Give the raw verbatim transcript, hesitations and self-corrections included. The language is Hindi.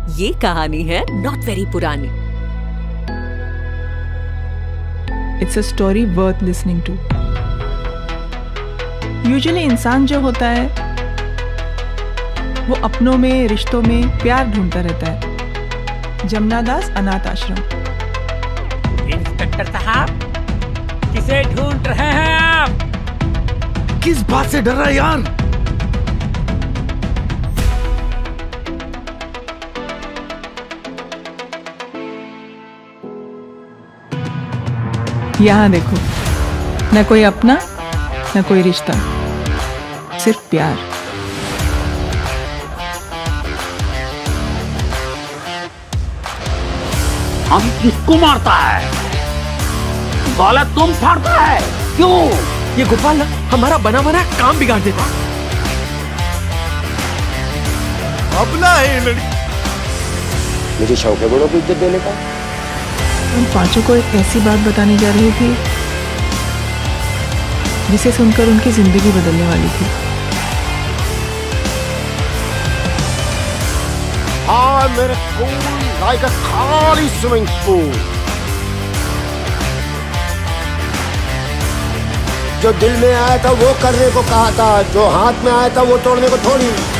ये कहानी है नॉट वेरी पुरानी। It's a story worth listening to. Usually इंसान जो होता है वो अपनों में, रिश्तों में प्यार ढूंढता रहता है। जमुना दास अनाथ आश्रम। इंस्पेक्टर साहब, किसे ढूंढ रहे हैं आप? किस बात से डर रहा है यार? यहाँ देखो, न कोई अपना न कोई रिश्ता, सिर्फ प्यार। हम किसको मारता है? गला तुम फाड़ता है क्यों? ये गोपाल ना हमारा बना बना काम बिगाड़ देता। अपना है लड़की। मुझे शौक है बड़ों को इज्जत देने का। उन पांचों को एक ऐसी बात बताने जा रही थी जिसे सुनकर उनकी जिंदगी बदलने वाली थी। हाँ, मेरे कूल लाइक अ खाली स्विमिंग पूल। जो दिल में आया था वो करने को कहा था, जो हाथ में आया था वो तोड़ने को थोड़ी।